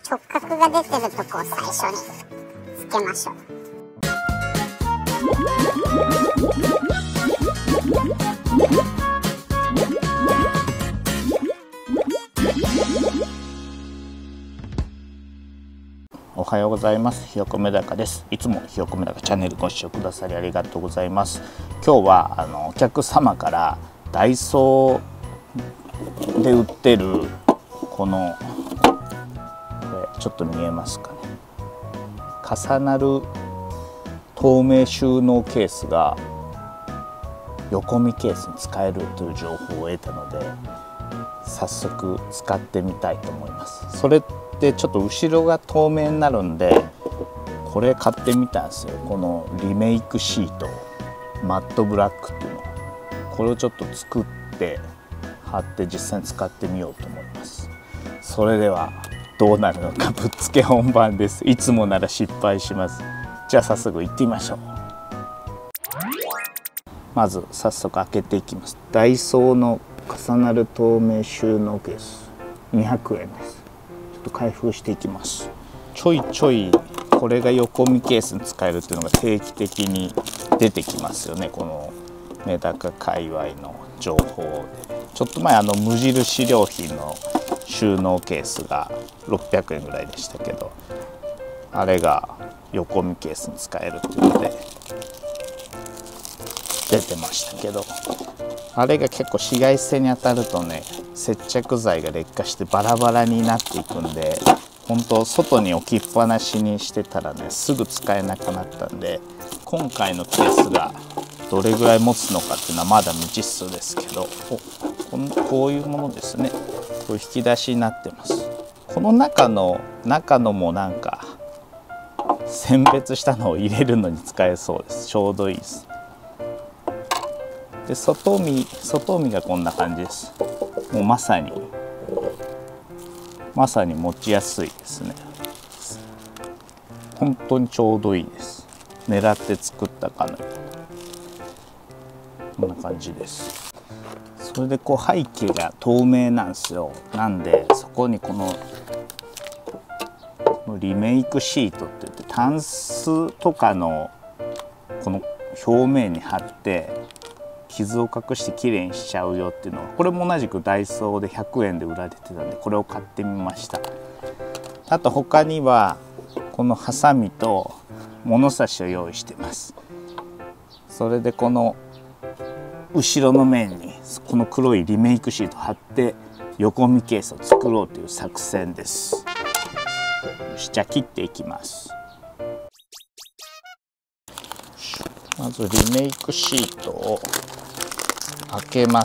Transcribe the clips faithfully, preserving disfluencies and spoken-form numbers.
直角が出てるとこを最初につけましょう。 おはようございます。ひよこめだかです。いつもひよこめだかチャンネルご視聴くださりありがとうございます。今日はあのお客様からダイソーで売ってるこのこれちょっと見えますかね、重なる透明収納ケースが横見ケースに使えるという情報を得たので、早速使ってみたいと思います。それでちょっと後ろが透明になるんで、これ買ってみたんですよ。このリメイクシートマットブラックっていうの、これをちょっと作って貼って実際に使ってみようと思います。それではどうなるのか、ぶっつけ本番です。いつもなら失敗します。じゃあ早速行ってみましょう。まず早速開けていきます。ダイソーの重なる透明収納ケースにひゃくえんです。ちょっと開封していきます。ちょいちょいこれが横見ケースに使えるっていうのが定期的に出てきますよね、このメダカ界隈の情報で。ちょっと前あの無印良品の収納ケースがろっぴゃくえんぐらいでしたけど、あれが横見ケースに使えるっていうので出てましたけど、あれが結構紫外線に当たるとね、接着剤が劣化してバラバラになっていくんで、本当外に置きっぱなしにしてたらね、すぐ使えなくなったんで、今回のケースがどれぐらい持つのかっていうのはまだ未知数ですけど、おこんこういうものですね。こういう引き出しになってます。この中の中のもなんか選別したのを入れるのに使えそうです。ちょうどいいです。で外見外見がこんな感じです。もうまさにまさに持ちやすいですね。本当にちょうどいいです。狙って作ったかのような、こんな感じです。それでこう背景が透明なんですよ。なんでそこにこのこのリメイクシートって言って、タンスとかのこの表面に貼って傷を隠してきれいにしちゃうよっていうのは、これも同じくダイソーでひゃくえんで売られてたんで、これを買ってみました。あと他にはこのハサミと物差しを用意してます。それでこの後ろの面にこの黒いリメイクシート貼って横見ケースを作ろうという作戦です。よし、じゃあ切っていきます。まずリメイクシートを開けます。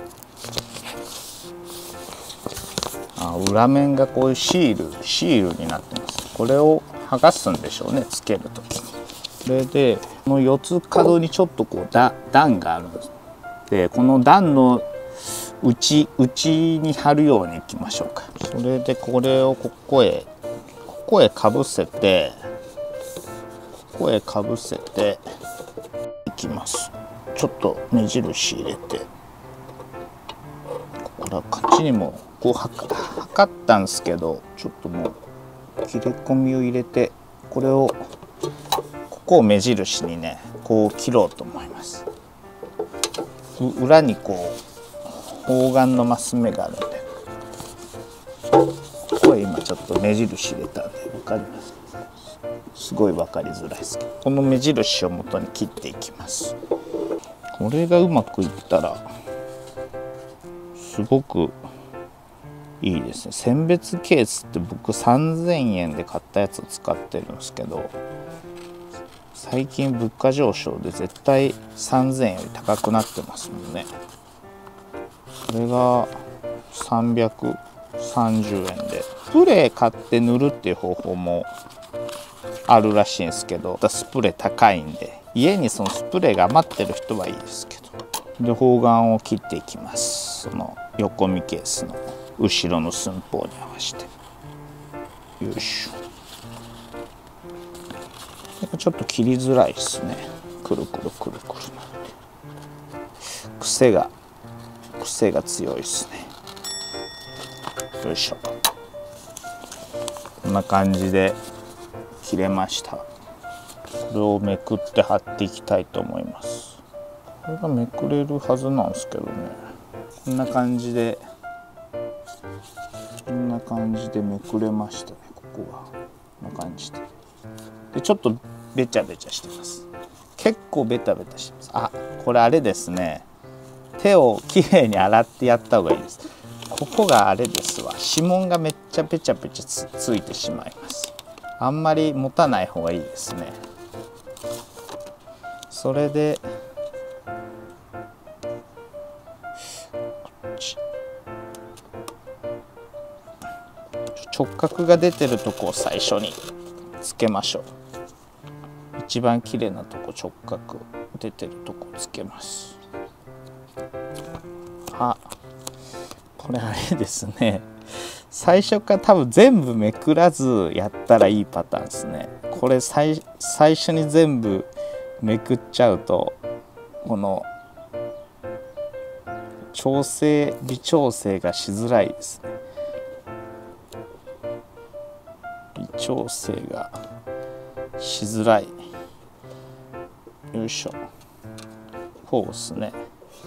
あ、裏面がこういうシールシールになってます。これを剥がすんでしょうね、つけるときに。それでこの四つ角にちょっとこうだ段があるんです。でこの段の内内に貼るようにいきましょうか。それでこれをここへここへかぶせてここへかぶせていきます。ちょっと目印入れて、これはこっちにもこう測ったんですけど、ちょっともう切れ込みを入れて、これをここを目印にね、こう切ろうと思います。裏にこう方眼のマス目があるんで、ここへ今ちょっと目印入れたんで、分かります？すごい分かりづらいですけど、この目印を元に切っていきます。これがうまくいったらすごくいいですね。選別ケースって僕さんぜんえんで買ったやつを使ってるんですけど、最近物価上昇で絶対さんぜんえんより高くなってますもんね。これがさんびゃくさんじゅうえんで、スプレー買って塗るっていう方法もあるらしいんですけど、スプレー高いんで、家にそのスプレーが余ってる人はいいですけど。で方眼を切っていきます。その横見ケースの後ろの寸法に合わせて、よいしょ。ちょっと切りづらいですね。くるくるくるくるなって癖が癖が強いですね。よいしょ。 こんな感じで切れました。これをめくって貼っていきたいと思います。これがめくれるはずなんですけどね。こんな感じでこんな感じでめくれましたね。ここがこんな感じででちょっとべちゃべちゃしてます。結構ベタベタしてます。あ、これあれですね。手をきれいに洗ってやった方がいいです。ここがあれですわ。指紋がめっちゃペチャペチャ つ, ついてしまいます。あんまり持たない方がいいですね。それで直角が出てるとこを最初につけましょう。一番綺麗なとこ、直角出てるとこつけます。あ、これあれですね。最初から多分全部めくらずやったらいいパターンですね。これ 最, 最初に全部めくっちゃうとこの調整微調整がしづらいですね。微調整がしづらい。よいしょ。こうですね。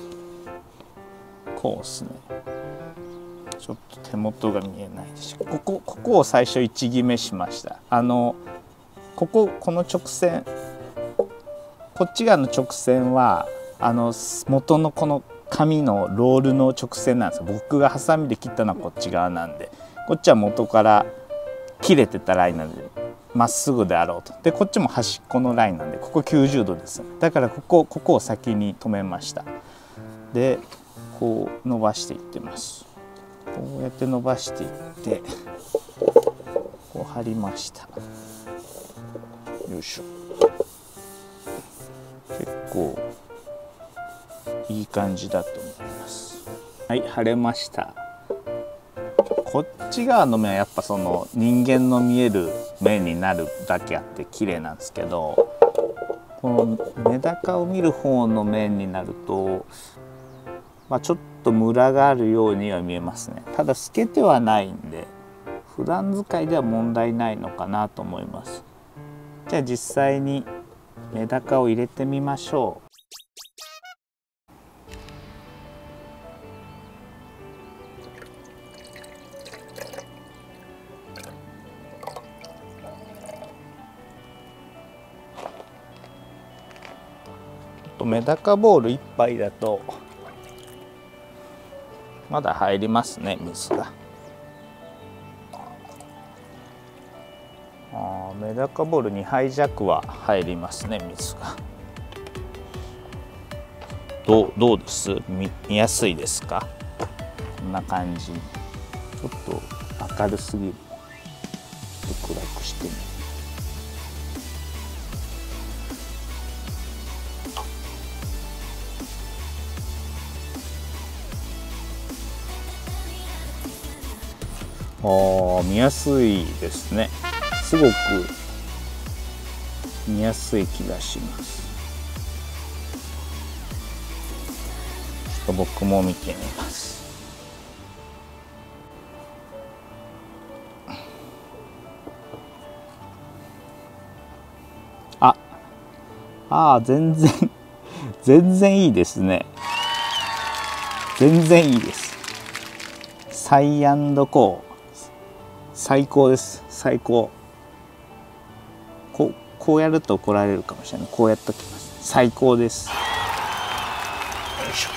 こうですね。ちょっと手元が見えないでしょ。ここここを最初位置決めしました。あのこここの直線、こっち側の直線はあの元のこの紙のロールの直線なんですよ。僕がハサミで切ったのはこっち側なんで、こっちは元から切れてたラインなんでまっすぐであろうと。でこっちも端っこのラインなんでここきゅうじゅうどです。だからここここを先に止めました。でこう伸ばしていってます。こうやって伸ばしていってこう貼りました。よいしょ。結構いい感じだと思います。はい、貼れました。こっち側の面はやっぱその人間の見える面になるだけあって綺麗なんですけど、このメダカを見る方の面になると、まあ、ちょっとムラがあるようには見えますね。ただ透けてはないんで普段使いでは問題ないのかなと思います。じゃあ実際にメダカを入れてみましょう。メダカボールいっぱいだとまだ入りますね、水が。あメダカボールにはい弱は入りますね、水が。どう、どうです？ 見, 見やすいですか？こんな感じ。ちょっと明るすぎる。ちょっと暗くしてみる。ああ、見やすいですね。すごく見やすい気がします。ちょっと僕も見てみます。あ、ああ、全然全然いいですね。全然いいです。サイアンドコー最高です。最高。こう、こうやると怒られるかもしれない。こうやっときます。最高です。よいしょ。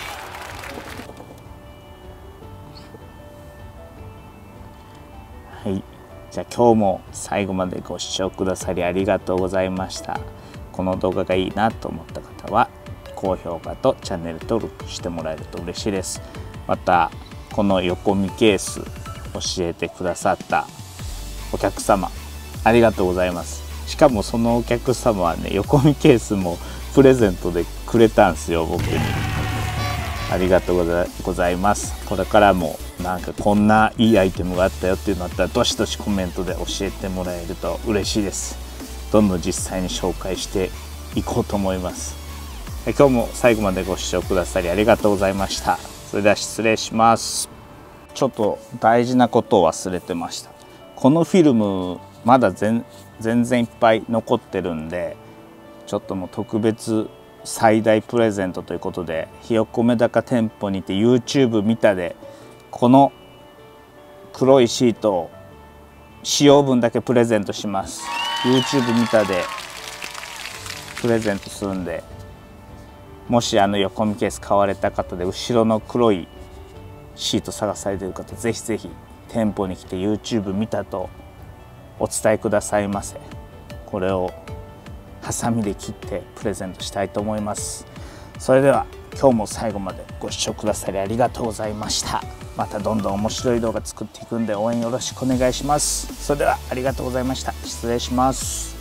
はい。じゃあ今日も最後までご視聴くださりありがとうございました。この動画がいいなと思った方は高評価とチャンネル登録してもらえると嬉しいです。またこの横見ケース教えてくださったお客様ありがとうございます。しかもそのお客様はね、横見ケースもプレゼントでくれたんですよ、僕に。ありがとうございます。これからもなんかこんないいアイテムがあったよっていうのあったらどしどしコメントで教えてもらえると嬉しいです。どんどん実際に紹介していこうと思います。今日も最後までご視聴くださりありがとうございました。それでは失礼します。ちょっと大事なことを忘れてました。 このフィルムまだ全全然いっぱい残ってるんで、ちょっともう特別最大プレゼントということで、ひよこめだか店舗にて YouTube 見たでこの黒いシートを使用分だけプレゼントします。 YouTube 見たでプレゼントするんで、もしあの横見ケース買われた方で後ろの黒いシート探されている方、ぜひぜひ店舗に来て YouTube 見たとお伝えくださいませ。これをハサミで切ってプレゼントしたいと思います。それでは今日も最後までご視聴くださりありがとうございました。またどんどん面白い動画作っていくんで応援よろしくお願いします。それではありがとうございました。失礼します。